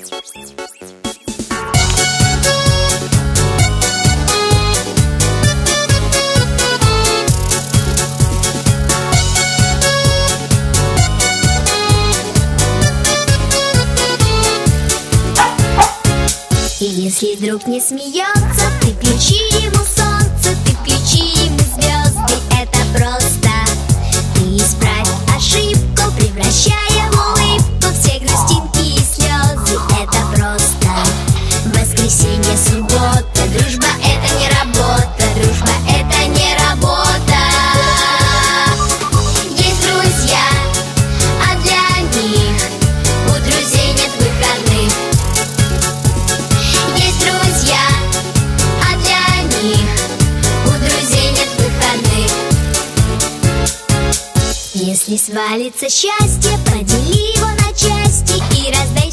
И если друг не смеется, ты включи ему солнце, ты включи ему звезды. Это просто ты исправь ошибку, превращая в улыбку все грустинки и слезы. Это просто воскресенье, суббота. Дружба — это не работа, дружба — это не работа. Есть друзья, а для них у друзей нет выходных. Есть друзья, а для них у друзей нет выходных. Если свалится счастье, подели его на части и раздай